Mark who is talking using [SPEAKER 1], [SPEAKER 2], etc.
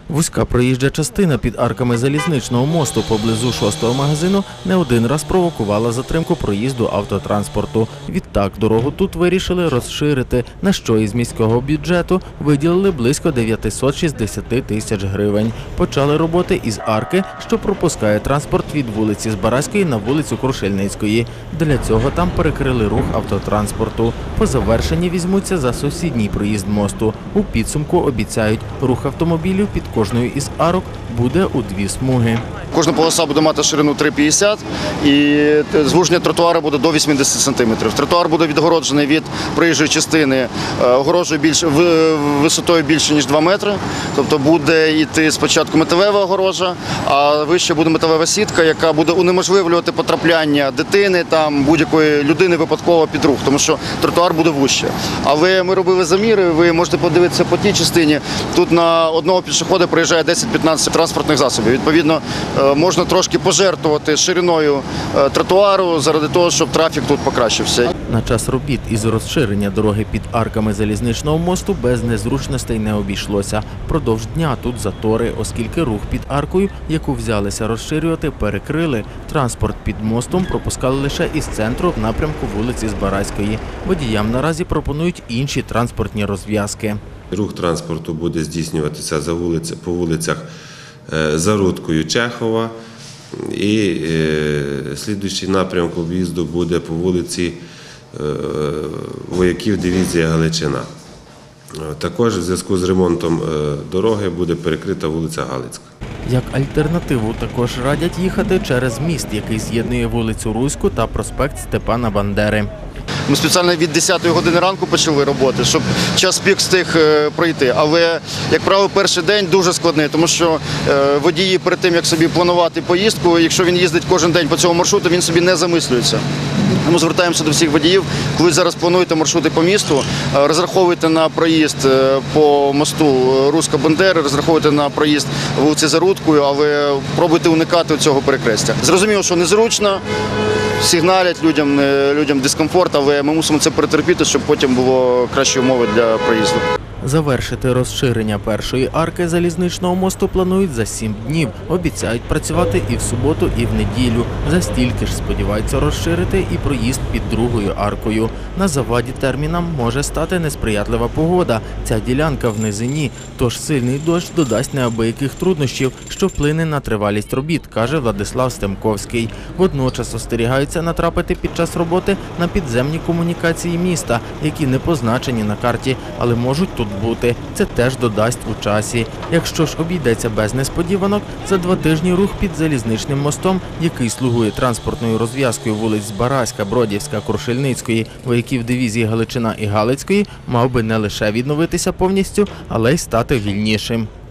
[SPEAKER 1] Вузька проїжджа частина під арками залізничного мосту поблизу 6-го магазину не один раз провокувала затримку проїзду автотранспорту. Відтак дорогу тут вирішили розширити, на що із міського бюджету виділили близько 960 тисяч гривень. Почали роботи із арки, що пропускає транспорт від вулиці Збаразької на вулицю Крушельницької. Для цього там перекрили рух автотранспорту. По завершенні візьмуться за сусідній проїзд мосту. У підсумку обіцяють, рух автомобілів під кожною із арок буде у 2 смуги.
[SPEAKER 2] Кожна полоса буде мати ширину 3,50 і звуження тротуару буде до 80 см. Тротуар буде відгороджений від проїжджої частини огорожею висотою більше, ніж 2 метри. Тобто буде йти спочатку металева огорожа, а вище буде металева сітка, яка буде унеможливлювати потрапляння дитини, будь-якої людини випадково під рух, тому що тротуар буде вужче. Але ми робили заміри, ви можете подивитися по тій частині. Тут на одного пішохода проїжджає 10-15 транспортних засобів. Відповідно, можна трошки пожертвувати шириною тротуару заради того, щоб трафік тут покращився.
[SPEAKER 1] На час робіт із розширення дороги під арками залізничного мосту без незручностей не обійшлося. Продовж дня тут затори, оскільки рух під аркою, яку взялися розширювати, перекрили. Транспорт під мостом пропускали лише із центру в напрямку вулиці Збаразької. Водіям наразі пропонують інші транспортні розв'язки.
[SPEAKER 3] Рух транспорту буде здійснюватися по вулицях Зарудкою, Чехова, і слідуючий напрямок об'їзду буде по вулиці Вояків дивізія Галичина. Також в зв'язку з ремонтом дороги буде перекрита вулиця Галицька.
[SPEAKER 1] Як альтернативу також радять їхати через міст, який з'єднує вулицю Руську та проспект Степана Бандери.
[SPEAKER 2] Ми спеціально від 10-ї години ранку почали роботи, щоб час пік встиг пройти. Але, як правило, перший день дуже складний, тому що водії перед тим, як собі планувати поїздку, якщо він їздить кожен день по цьому маршруту, він собі не замислюється. Ми звертаємося до всіх водіїв, коли зараз плануєте маршрути по місту, розраховуйте на проїзд по мосту Руська-Бандери, розраховуйте на проїзд вулиці Зарудкою, але пробуйте уникати цього перехрестя. Зрозуміло, що незручно, сигналять людям дискомфорт, але ми мусимо це перетерпіти, щоб потім було кращі умови для проїзду.
[SPEAKER 1] Завершити розширення першої арки залізничного мосту планують за 7 днів. Обіцяють працювати і в суботу, і в неділю. За стільки ж сподіваються розширити і проїзд під другою аркою. На заваді термінам може стати несприятлива погода. Ця ділянка в низині, тож сильний дощ додасть неабияких труднощів, що вплине на тривалість робіт, каже Владислав Стемковський. Водночас остерігаються натрапити під час роботи на підземні комунікації міста, які не позначені на карті, але можуть тут бути. Це теж додасть у часі. Якщо ж обійдеться без несподіванок, за 2 тижні рух під залізничним мостом, який слугує транспортною розв'язкою вулиць Збаразька, Бродівська, Крушельницької, Вояків дивізії Галичина і Галицької, мав би не лише відновитися повністю, але й стати вільнішим.